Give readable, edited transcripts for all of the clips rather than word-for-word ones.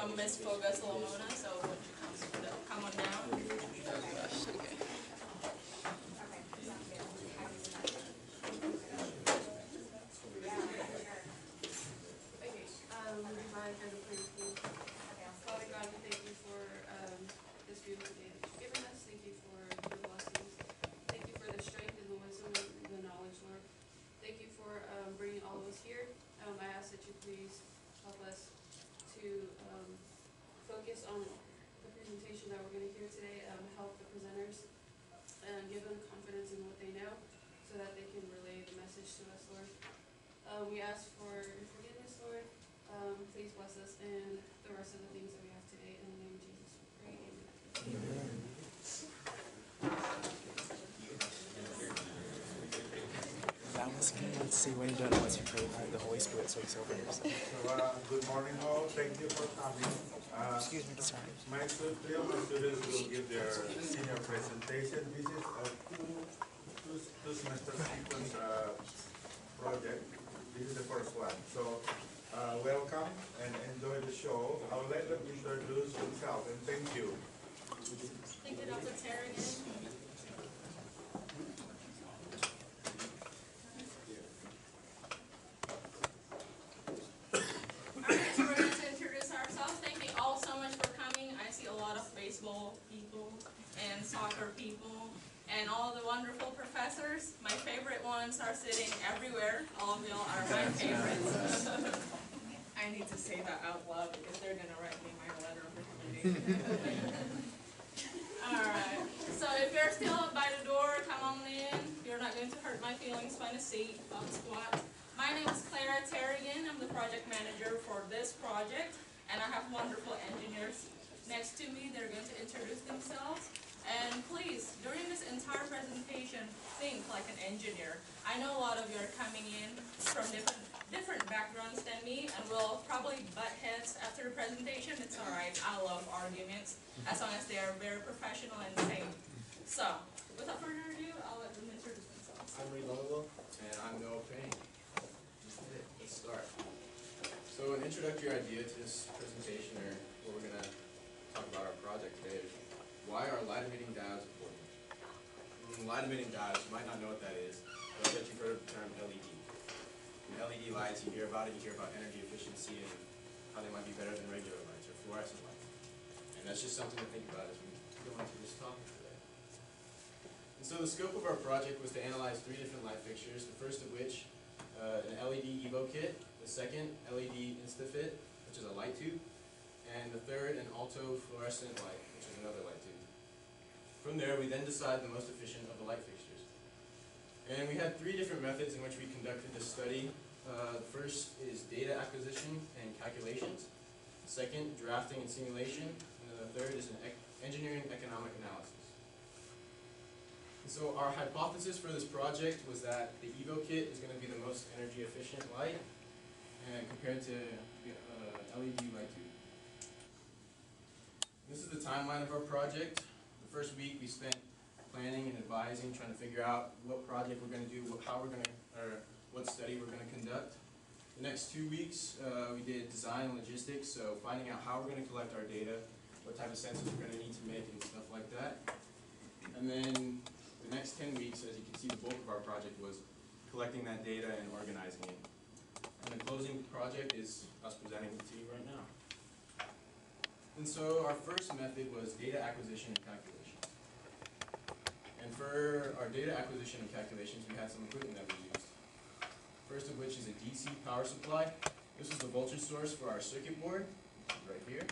from Miss Foga Solomona, so when she comes, come on down. Oh gosh, okay. Okay, would you mind kind of praying, please? Father God, we thank you for this beautiful day that you've given us. Thank you for your blessings. Thank you for the strength and the wisdom and the knowledge, Lord. Thank you for bringing all of us here. I ask that you please help us to focus on the presentation that we're going to hear today, help the presenters, and give them confidence in what they know so that they can relay the message to us, Lord. We ask for your forgiveness, Lord. Please bless us in the rest of the things that we have today. In the name of Jesus, we pray. Amen. That was good. Let's see, when you don't know what to pray, the Holy Spirit takes over. So, good morning all. Thank you for coming. Excuse me, sorry. My students will give their senior presentation. This is a two semester sequence project. This is the first one. So, welcome and enjoy the show. I'll let them introduce themselves and thank you. Thank you, Dr. Terrigan. Alright, so we're going to introduce ourselves. Thank you all so much for coming. I see a lot of baseball people and soccer people and all the wonderful professors. My favorite ones are sitting everywhere. All of y'all are my favorites. I need to say that out loud because they're going to write me my letter of recommendation. Alright, so if you're still by the door, come on in. You're not going to hurt my feelings. Find a seat, don't squat. My name is Clara Terrigan. I'm the project manager for this project, and I have wonderful engineers next to me. They're going to introduce themselves. And please, during this entire presentation, think like an engineer. I know a lot of you are coming in from different backgrounds than me, and we'll probably butt heads after the presentation. It's alright, I love arguments, as long as they are very professional and sane. So, without further ado, I'll let them introduce themselves. I'm Lee and I'm Payne. Let's start. So an introductory idea to this presentation, or what we're going to talk about our project today, is why are light-emitting diodes important? Light-emitting diodes, you might not know what that is, but I bet you've heard of the term LED. And LED lights, you hear about it, you hear about energy efficiency and how they might be better than regular lights or fluorescent lights. And that's just something to think about as we go into this topic today. And so the scope of our project was to analyze 3 different light fixtures, the first of which an LED Evo kit, the second LED InstaFit, which is a light tube, and the third an alto fluorescent light, which is another light tube. From there, we then decide the most efficient of the light fixtures. And we had 3 different methods in which we conducted this study. The first is data acquisition and calculations. Second, drafting and simulation. And then the third is an engineering economic analysis. And so our hypothesis for this project was that the Evo kit is going to be the most energy efficient light compared to LED light tube. This is the timeline of our project. The first week we spent planning and advising, trying to figure out what project we're going to do, what study we're going to conduct. The next 2 weeks we did design and logistics, so finding out how we're going to collect our data, what type of sensors we're going to need to make and stuff like that. And then the next 10 weeks, as you can see, the bulk of our project was collecting that data and organizing it. And the closing project is us presenting it to you right now. And so our first method was data acquisition and calculation. And for our data acquisition and calculations, we had some equipment that we used. First of which is a DC power supply. This is the voltage source for our circuit board, right here.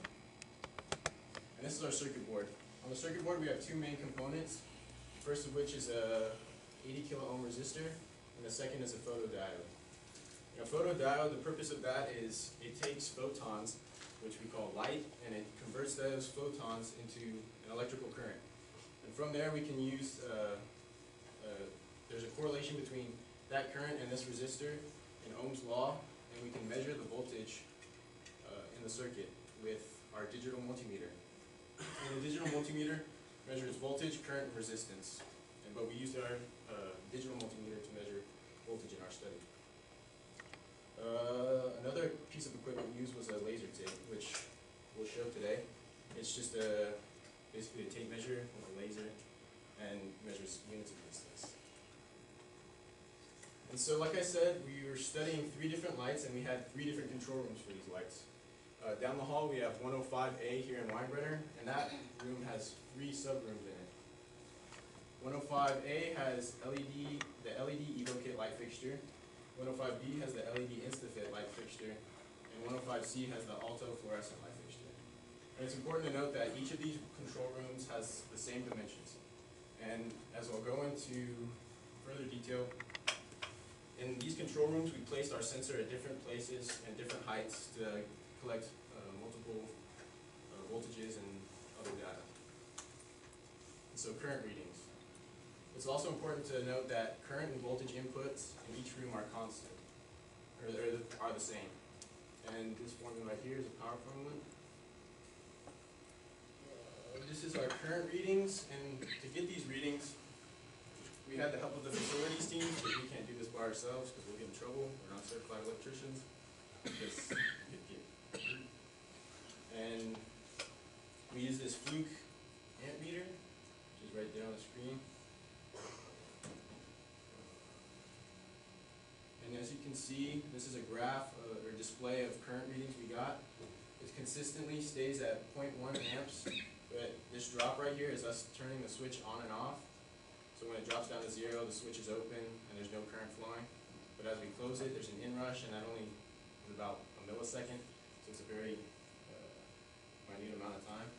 And this is our circuit board. On the circuit board we have 2 main components. First of which is a 80 kilo ohm resistor, and the second is a photodiode. A photodiode, the purpose of that is it takes photons, which we call light, and it converts those photons into an electrical current. And from there we can use, there's a correlation between that current and this resistor in Ohm's law, and we can measure the voltage in the circuit with our digital multimeter. And the digital multimeter measures voltage, current, and resistance. But we used our digital multimeter to measure voltage in our study. Another piece of equipment we used was a laser tape, which we'll It's just basically a tape measure with a laser and measures units of distance. And so, like I said, we were studying 3 different lights, and we had 3 different control rooms for these lights. Down the hall, we have 105A here in Weinbrenner, and that room has 3 subrooms in it. 105A has the LED EvoKit light fixture. 105B has the LED InstaFit light fixture, and 105C has the Alto fluorescent light fixture. And it's important to note that each of these control rooms has the same dimensions. And as I'll go into further detail, in these control rooms, we placed our sensor at different places and different heights to collect multiple voltages and other data. And so current readings. It's also important to note that current and voltage inputs in each room are constant, or are the same. And this formula right here is a power formula. This is our current readings, and to get these readings, we had the help of the facilities team, because we can't do this by ourselves because we'll get in trouble. We're not certified electricians. And we use this Fluke amp meter, which is right there on the screen. And as you can see, this is a graph or display of current readings we got. It consistently stays at 0.1 amps, but this drop right here is us turning the switch on and off. So when it drops down to 0, the switch is open and there's no current flowing. But as we close it, there's an inrush, and that only is about a millisecond. So it's a very minute amount of time.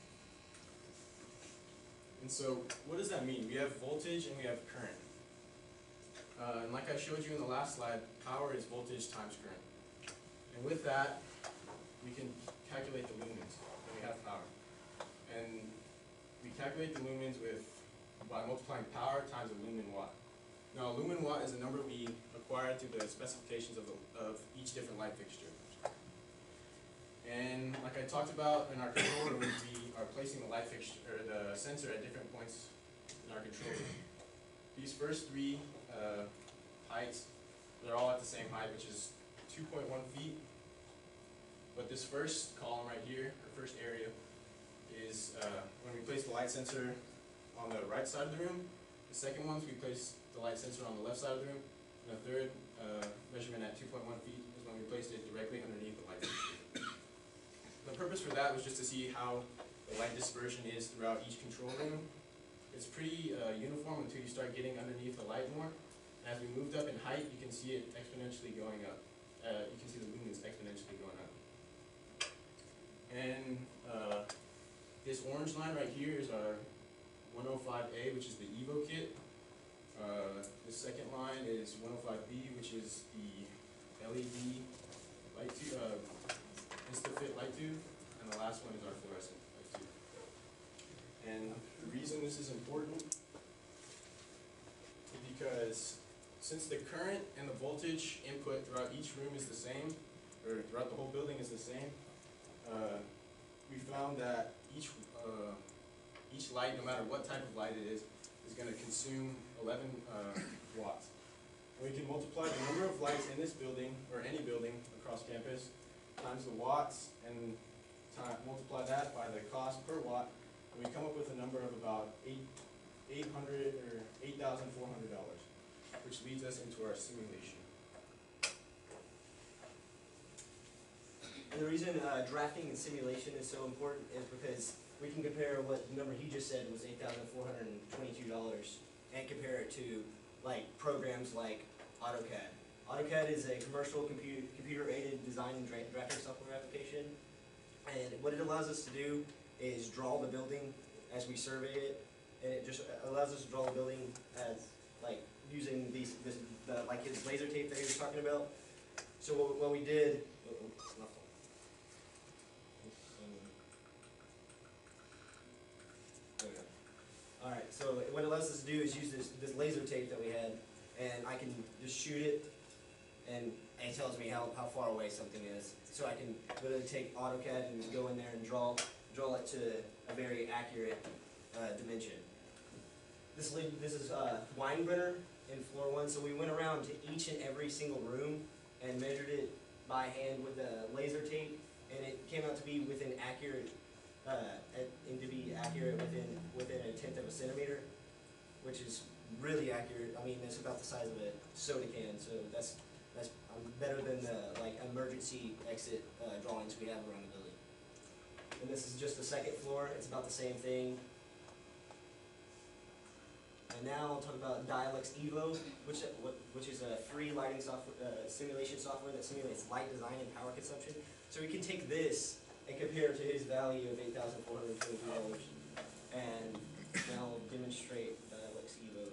And so what does that mean? We have voltage and we have current. And like I showed you in the last slide, power is voltage times current. And with that, we can calculate the lumens, and we have power. And we calculate the lumens by multiplying power times a lumen watt. Now, a lumen watt is a number we acquired through the specifications of each different light fixture. And like I talked about in our control room, we are placing the light fixture or the sensor at different points in our control room. These first 3 heights, they're all at the same height, which is 2.1 feet. But this first column right here, or first area, is when we place the light sensor on the right side of the room. The second ones, we place the light sensor on the left side of the room. And the third measurement at 2.1 feet is when we placed it directly underneath the light fixture. The purpose for that was just to see how the light dispersion is throughout each control room. It's pretty uniform until you start getting underneath the light more. And as we moved up in height, you can see it exponentially going up. You can see the lumens exponentially going up. And this orange line right here is our 105A, which is the EvoKit. The second line is 105B, which is the LED light tube, InstaFit light tube, and the last one is our fluorescent light tube. And the reason this is important is because since the current and the voltage input throughout each room is the same, or throughout the whole building is the same, we found that each light, no matter what type of light it is going to consume 11 watts. And we can multiply the number of lights in this building, or any building across campus, times the watts, and multiply that by the cost per watt, and we come up with a number of about $8,400, which leads us into our simulation. And the reason drafting and simulation is so important is because we can compare what the number he just said was $8,422 and compare it to like programs like AutoCAD. AutoCAD is a commercial computer-aided design and drafting software application, and what it allows us to do is draw the building as we survey it, and it just allows us to draw the building as like using like his laser tape that he was talking about. So what we did. Alright, so what it allows us to do is use this laser tape that we had, and I can just shoot it, and it tells me how far away something is. So I can literally take AutoCAD and go in there and draw it to a very accurate dimension. This is Weinbrenner in floor 1, so we went around to each and every single room and measured it by hand with a laser tape, and it came out to be within accurate and to be accurate within a tenth of a centimeter, which is really accurate. I mean, it's about the size of a soda can, so that's better than the like emergency exit drawings we have around the building. And this is just the second floor. It's about the same thing. And now I'll talk about Dialux Evo, which is a free lighting software, simulation software that simulates light design and power consumption. So we can take this and compare it to his value of $8,422. And now I'll demonstrate Dialux Evo.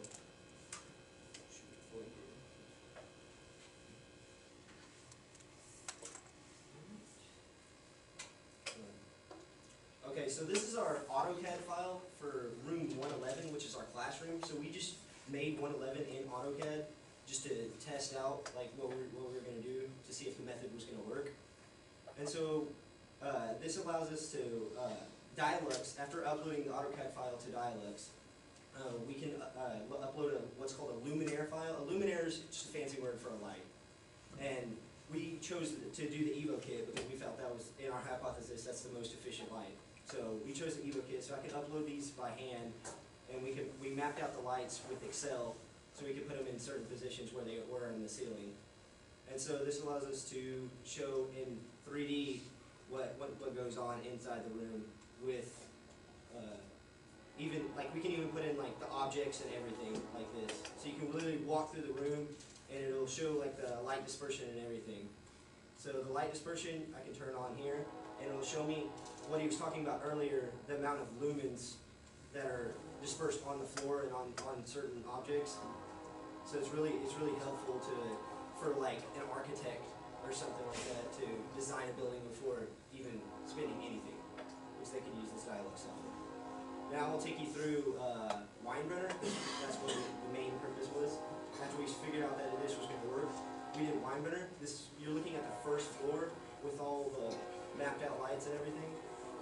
Okay, so this is our AutoCAD file for room 111, which is our classroom. So we just made 111 in AutoCAD just to test out like what we were going to do to see if the method was going to work. And so this allows us to Dialux, after uploading the AutoCAD file to Dialux, we can upload what's called a luminaire file. A luminaire is just a fancy word for a light. And we chose to do the Evo kit because we felt that was, in our hypothesis, that's the most efficient light. So we chose the Evo kit, so I can upload these by hand, and we mapped out the lights with Excel, so we could put them in certain positions where they were in the ceiling. And so this allows us to show in 3D what goes on inside the room with even, like we can even put in like the objects and everything like this. So you can literally walk through the room and it'll show like the light dispersion and everything. So the light dispersion I can turn on here and it'll show me what he was talking about earlier, the amount of lumens that are dispersed on the floor and on certain objects. So it's really helpful for like an architect or something like that to design a building before even spending anything, which they can use this Dialux software. Now I'll take you through Weinbrenner. That's what the main purpose was. After we figured out that this was going to work, we did Weinbrenner. You're looking at the first floor with all the mapped out lights and everything.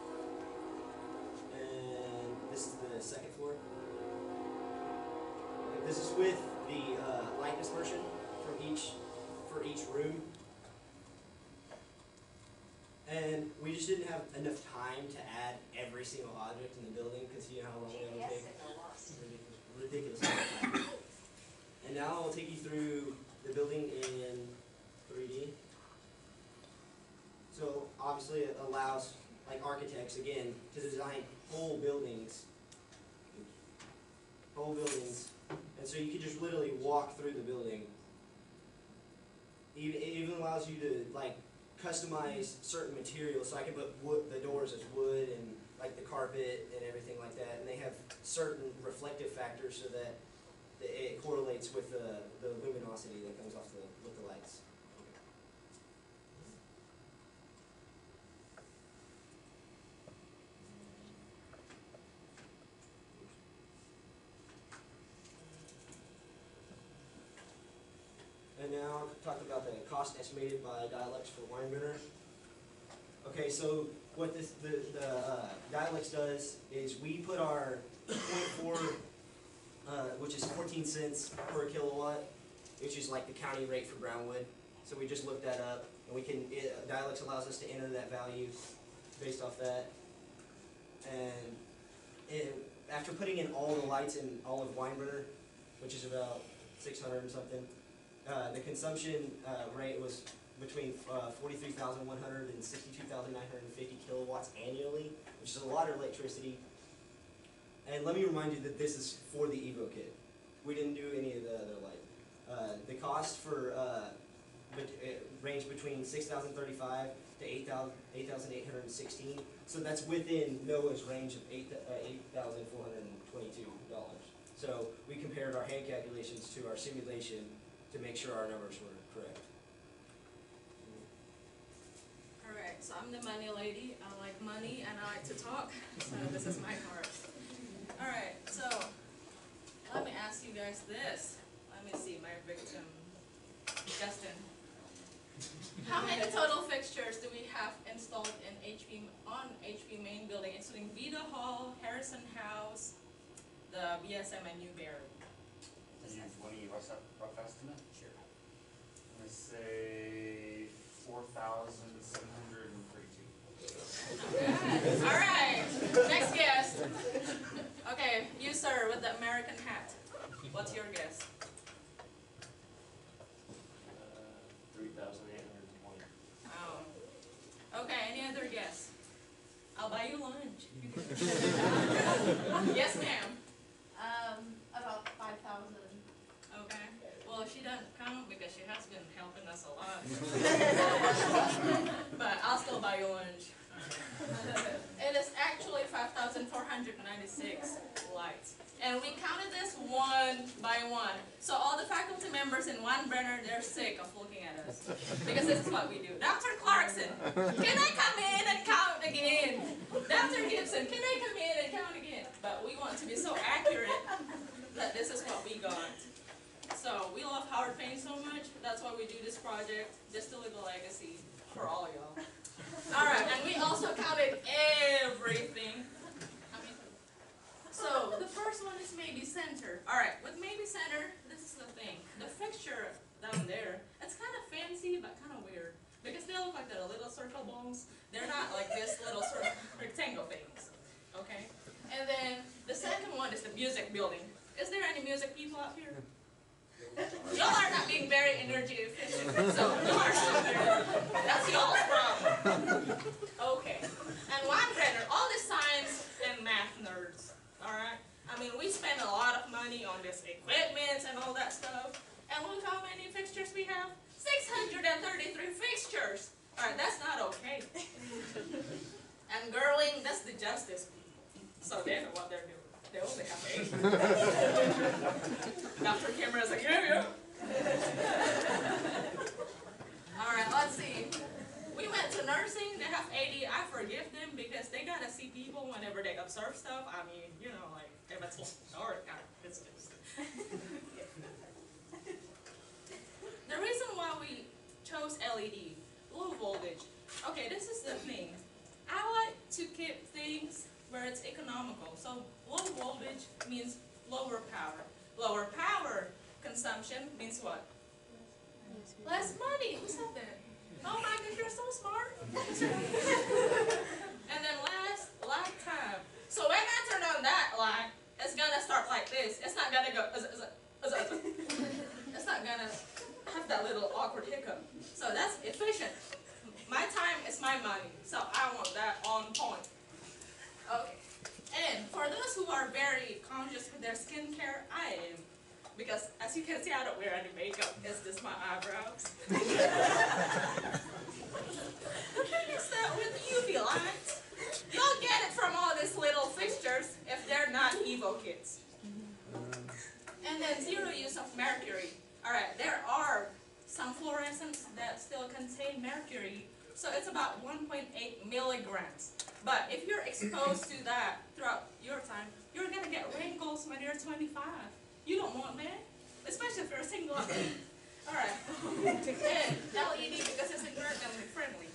And this is the second floor. This is with the light dispersion for each room. And we just didn't have enough time to add every single object in the building because you know how long it would take. Ridiculous. And now I'll take you through the building in 3D. So obviously it allows like architects again to design whole buildings. And so you can just literally walk through the building. It even allows you to like customize certain materials, so I can put the doors as wood and like the carpet and everything like that, and they have certain reflective factors so that it correlates with the luminosity that comes off with the lights. And now I'll talk about the cost estimated by Dialux for Weinbrenner. Okay, so what the Dialux does is we put our 0.4, which is 14 cents per kilowatt, which is like the county rate for Brownwood. So we just looked that up, and Dialux allows us to enter that value based off that. And after putting in all the lights in all of Weinbrenner, which is about 600 and something, the consumption rate was between 43,100 and 62,950 kilowatts annually, which is a lot of electricity. And let me remind you that this is for the Evo kit. We didn't do any of the other light. The cost for ranged between 6,035 to 8,816. So that's within NOAA's range of $8,422. So we compared our hand calculations to our simulation to make sure our numbers were correct. Alright, so I'm the money lady. I like money and I like to talk, so this is my part. Alright, so let me ask you guys this. Let me see my victim, Justin. How many total fixtures do we have installed in HP main building, including Vida Hall, Harrison House, the BSM and Newberry? Want to give us a rough estimate? Sure. I'm going to say 4,732. Alright, other guess? I'll buy you lunch. Yes, ma'am. About 5,000. Okay. Well, she doesn't count because she has been helping us a lot. But I'll still buy you lunch. It is actually 5,496 lights. And we counted this one by one. So all the faculty members in one burner, they're sick of looking at us. Because this is what we do. Dr. Clarkson, can I come in and count again? Dr. Gibson, can I come in and count again? But we want to be so accurate that this is what we got. So we love Howard Payne so much. That's why we do this project, just to leave a legacy for all y'all. Alright, and we also counted everything. So the first one is maybe center. Alright, with maybe center, this is the thing. The fixture down there, it's kind of fancy but kind of weird. Because they look like the little circle balls. They're not like this little sort of rectangle things. Okay? And then the second one is the music building. Is there any music people up here? Y'all are not being very energy efficient, so y'all are not very, that's y'all's problem. Okay. And one grader, all the science and math nerds. Alright? I mean, we spend a lot of money on this equipment and all that stuff. And look how many fixtures we have. 633 fixtures. Alright, that's not okay. And girling, that's the justice people. So they know what they're doing. They only have 8. Dr. Cameron's like, yeah. Alright, let's see. We went to nursing, they have 80. I forgive them because they gotta see people whenever they observe stuff. I mean, you know, like, if it's dark, it's just. The reason why we chose LED, low voltage. Okay, this is the thing. I like to keep things where it's economical. So low voltage means lower power. Lower power consumption means what? Less money. Who said that? Oh my goodness, you're so smart. And then last lifetime. So when I turn on that light, it's gonna start like this. It's not gonna go. It's not gonna have that little awkward hiccup. So that's efficient. My time is my money. So I want that on point. Okay. And for those who are very conscious with their skincare, I am. Because as you can see, I don't wear any makeup. It's just my eyebrows. The thing is that with UV lights, you'll get it from all these little fixtures if they're not Evo kits. And then zero use of mercury. Alright, there are some fluorescents that still contain mercury. So it's about 1.8 milligrams. But if you're exposed to that throughout your time, you're going to get wrinkles when you're 25. You don't want that, especially if you're single. Alright. And LED because it's environmentally friendly.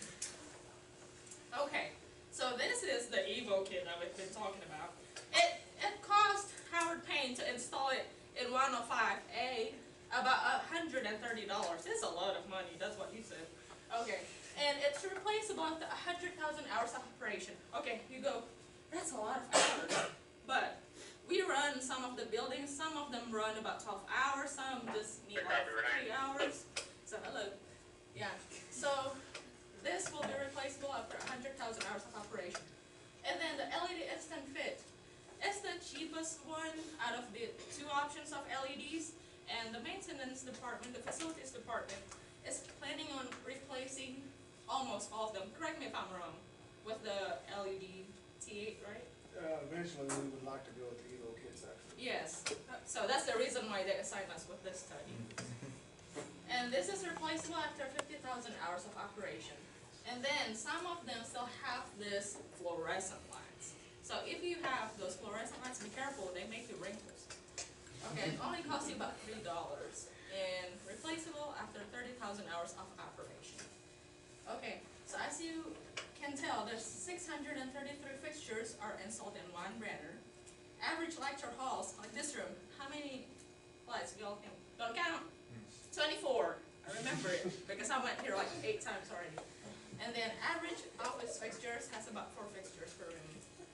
Okay, so this is the Evo kit that we've been talking about. It cost Howard Payne to install it in 105A about $130. It's a lot of money, that's what you said. Okay. And it's replaceable after 100,000 hours of operation. Okay, you go, that's a lot of hours. But we run some of the buildings, some of them run about 12 hours, some just need like 3 hours. So hello. Yeah. So this will be replaceable after 100,000 hours of operation. And then the LED Instant Fit. It's the cheapest one out of the 2 options of LEDs. And the maintenance department, the facilities department, is planning on replacing almost all of them. Correct me if I'm wrong. With the LED T8, right? Eventually, we would like to go with the Evo kits, actually. Yes. So that's the reason why they assigned us with this study. And this is replaceable after 50,000 hours of operation. And then some of them still have this fluorescent lights. So if you have those fluorescent lights, be careful, they make you wrinkles. Okay, it only costs you about $3 and replaceable after 30,000 hours of operation. Okay, so as you can tell, there's 633 fixtures are installed in one burner. Average lecture halls, like this room, how many lights do y'all count? Don't count. 24. I remember it because I went here like 8 times already. And then average office fixtures has about 4 fixtures per room.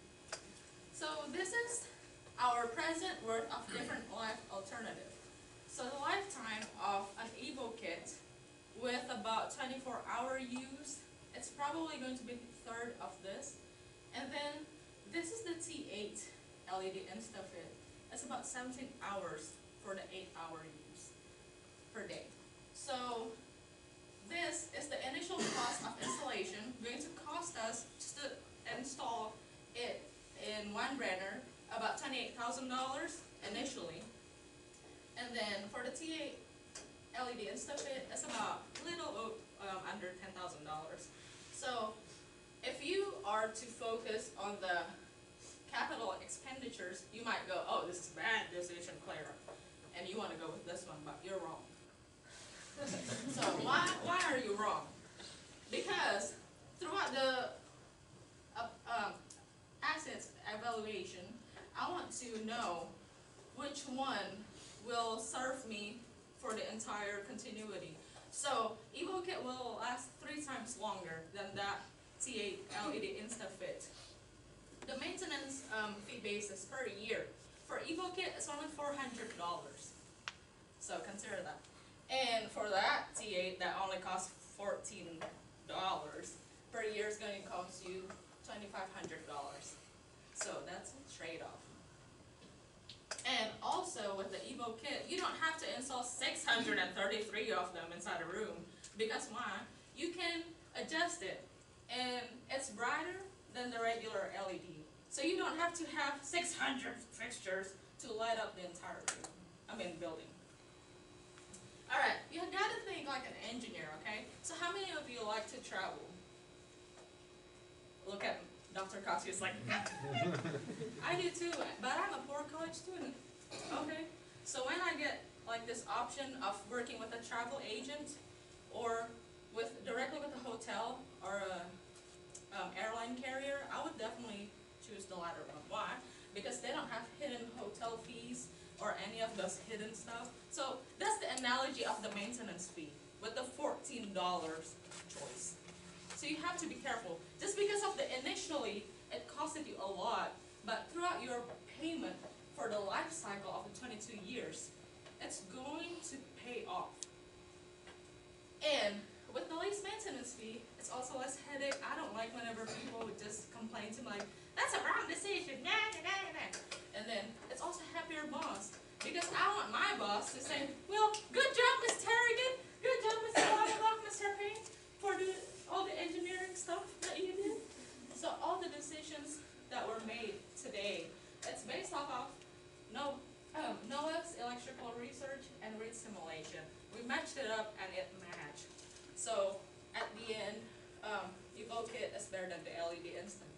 So this is our present worth of different life alternative. So the lifetime of an Evo kit with about 24-hour use, it's probably going to be 1/3 of this. And then this is the T8 LED InstaFit. It's about 17 hours for the 8-hour use per day. So this is the initial cost of installation, going to cost us just to install it in one burner about $28,000 initially. And then for the T8 LED InstaFit, it's about little under $10,000. So if you are to focus on the capital expenditures, you might go, oh, this is a bad decision, Clara, and you want to go with this one, but you're wrong. So why are you wrong? Because throughout the assets evaluation, I want to know which one will serve me for the entire continuity. So EvoKit will last 3 times longer than that T8 LED InstaFit. The maintenance fee basis per year for EvoKit is only $400. So consider that. And for that T8 that only costs $14 per year is going to cost you $2,500. So that's a trade-off. And also with the EvoKit, you don't have to install 633 of them inside a room, because why? You can adjust it, and it's brighter than the regular LED. So you don't have to have 600 fixtures to light up the entire room, building. Alright, you gotta think like an engineer, okay? So how many of you like to travel? Look at Dr. Kosky, like, I do too, but I'm a poor college student, okay? So when I get like this option of working with a travel agent or directly with a hotel or a airline carrier, I would definitely choose the latter one. Why? Because they don't have hidden hotel fees or any of those hidden stuff. So that's the analogy of the maintenance fee with the $14 choice. So you have to be careful. Just because of the initially, it costed you a lot, but throughout your payment for the life cycle of the 22 years, it's going to pay off. And with the lease maintenance fee, it's also less headache. I don't like whenever people would just complain to me like, that's a wrong decision, nah, nah, nah, nah. And then it's also happier boss, because I want my boss to say, well, good job, Ms. Harrigan, good job, Mr. Mr. Payne, for all the engineering stuff that you did. So all the decisions that were made today, it's based off of NOAA's electrical research and read simulation. We matched it up and it matched. So at the end, EvoKit is better than the LED Instant.